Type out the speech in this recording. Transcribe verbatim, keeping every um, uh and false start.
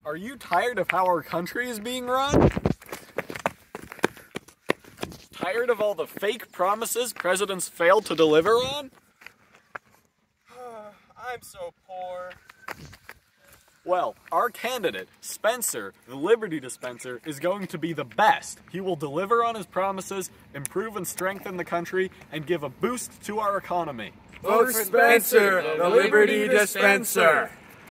Are you tired of how our country is being run? Tired of all the fake promises presidents failed to deliver on? I'm so poor. Well, our candidate, Spencer, the Liberty Dispenser, is going to be the best. He will deliver on his promises, improve and strengthen the country, and give a boost to our economy. Vote for Spencer, the Liberty Dispenser.